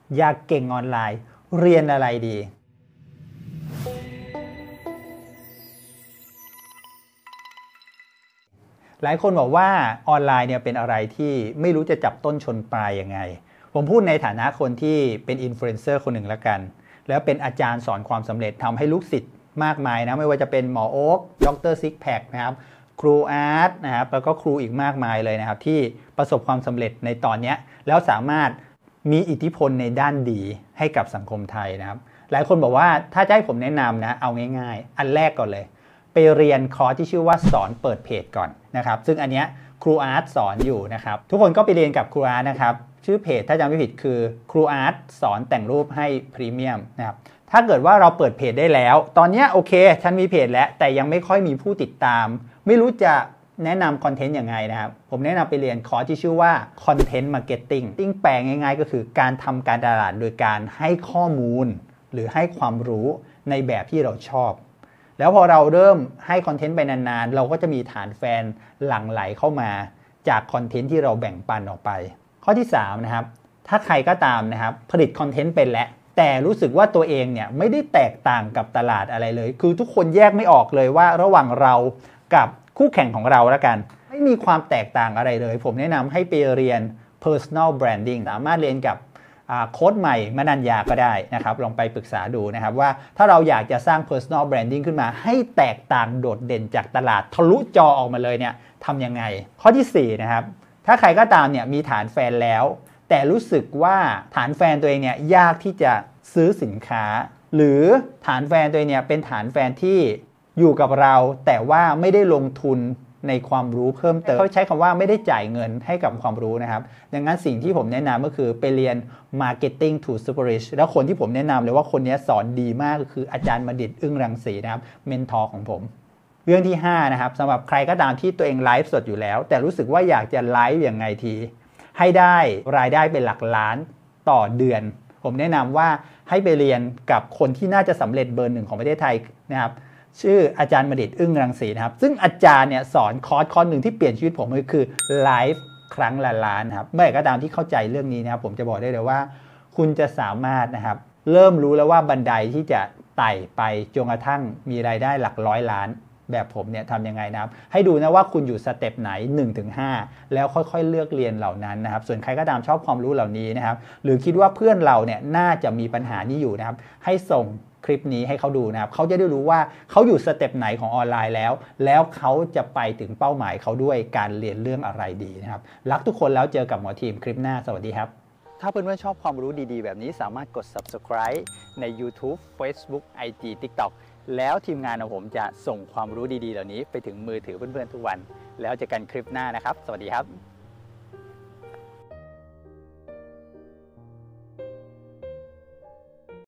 อยากเก่งออนไลน์เรียนอะไรดีหลายคนบอกว่าออนไลน์เนี่ยเป็นอะไรที่ไม่รู้จะจับต้นชนปลายยังไงผมพูดในฐานะคนที่เป็นอินฟลูเอนเซอร์คนหนึ่งละกันแล้วเป็นอาจารย์สอนความสำเร็จทำให้ลูกศิษย์มากมายนะไม่ว่าจะเป็นหมอโอ๊คดรซิกแพคนะครับครูอาร์ตนะครับแล้วก็ครูอีกมากมายเลยนะครับที่ประสบความสำเร็จในตอนนี้แล้วสามารถมีอิทธิพลในด้านดีให้กับสังคมไทยนะครับหลายคนบอกว่าถ้าจะให้ผมแนะนำนะเอาง่ายๆอันแรกก่อนเลยไปเรียนคอร์สที่ชื่อว่าสอนเปิดเพจก่อนนะครับซึ่งอันเนี้ยครูอาร์ตสอนอยู่นะครับทุกคนก็ไปเรียนกับครูอาร์ตนะครับชื่อเพจถ้าจำไม่ผิดคือครูอาร์ตสอนแต่งรูปให้พรีเมียมนะครับถ้าเกิดว่าเราเปิดเพจได้แล้วตอนนี้โอเคฉันมีเพจแล้วแต่ยังไม่ค่อยมีผู้ติดตามไม่รู้จะแนะนำคอนเทนต์ยังไงนะครับผมแนะนำไปเรียนคอร์สที่ชื่อว่า Content Marketing แปลง่ายๆก็คือการทำการตลาดโดยการให้ข้อมูลหรือให้ความรู้ในแบบที่เราชอบแล้วพอเราเริ่มให้คอนเทนต์ไปนานๆเราก็จะมีฐานแฟนหลั่งไหลเข้ามาจากคอนเทนต์ที่เราแบ่งปันออกไปข้อที่3นะครับถ้าใครก็ตามนะครับผลิตคอนเทนต์เป็นแล้วแต่รู้สึกว่าตัวเองเนี่ยไม่ได้แตกต่างกับตลาดอะไรเลยคือทุกคนแยกไม่ออกเลยว่าระหว่างเรากับคู่แข่งของเราแล้วกันไม่มีความแตกต่างอะไรเลยผมแนะนำให้ไปเรียน personal branding สามารถเรียนกับโค้ชใหม่มนัญญาก็ได้นะครับลองไปปรึกษาดูนะครับว่าถ้าเราอยากจะสร้าง personal branding ขึ้นมาให้แตกต่างโดดเด่นจากตลาดทะลุจอออกมาเลยเนี่ยทำยังไงข้อที่4นะครับถ้าใครก็ตามเนี่ยมีฐานแฟนแล้วแต่รู้สึกว่าฐานแฟนตัวเองเนี่ยยากที่จะซื้อสินค้าหรือฐานแฟนตัวเองเนี่ยเป็นฐานแฟนที่อยู่กับเราแต่ว่าไม่ได้ลงทุนในความรู้เพิ่มเติมเขาใช้คำว่าไม่ได้จ่ายเงินให้กับความรู้นะครับดังนั้นสิ่งที่ผมแนะนำก็คือไปเรียน Marketing to Super Rich แล้วคนที่ผมแนะนำเลยว่าคนนี้สอนดีมากก็คืออาจารย์มดิษฐ์อึ้งรังสีนะครับเมนทอร์ของผมเรื่องที่5นะครับสำหรับใครก็ตามที่ตัวเองไลฟ์สดอยู่แล้วแต่รู้สึกว่าอยากจะไลฟ์อย่างไงทีให้ได้รายได้เป็นหลักล้านต่อเดือนผมแนะนำว่าให้ไปเรียนกับคนที่น่าจะสำเร็จเบอร์ 1ของประเทศไทยนะครับชื่ออาจารย์มดิษฐ์อึ้งรังสีนะครับซึ่งอาจารย์เนี่ยสอนคอร์สหนึ่งที่เปลี่ยนชีวิตผมก็คือไลฟ์ครั้งละล้านครับเมื่อไหร่ก็ตามที่เข้าใจเรื่องนี้นะครับผมจะบอกได้เลยว่าคุณจะสามารถนะครับเริ่มรู้แล้วว่าบันไดที่จะไต่ไปจนกระทั่งมีรายได้หลักร้อยล้านแบบผมเนี่ยทำยังไงนะครับให้ดูนะว่าคุณอยู่สเต็ปไหน 1-5 แล้วค่อยๆเลือกเรียนเหล่านั้นนะครับส่วนใครก็ตามชอบความรู้เหล่านี้นะครับหรือคิดว่าเพื่อนเราเนี่ยน่าจะมีปัญหานี้อยู่นะครับให้ส่งคลิปนี้ให้เขาดูนะครับเขาจะได้รู้ว่าเขาอยู่สเต็ปไหนของออนไลน์แล้วเขาจะไปถึงเป้าหมายเขาด้วยการเรียนเรื่องอะไรดีนะครับรักทุกคนแล้วเจอกับหมอทีมคลิปหน้าสวัสดีครับถ้าเพื่อนๆชอบความรู้ดีๆแบบนี้สามารถกด subscribe ใน YouTube Facebook IG TikTok แล้วทีมงานของผมจะส่งความรู้ดีๆเหล่านี้ไปถึงมือถือเพื่อนๆทุกวันแล้วเจอกันคลิปหน้านะครับสวัสดีครับ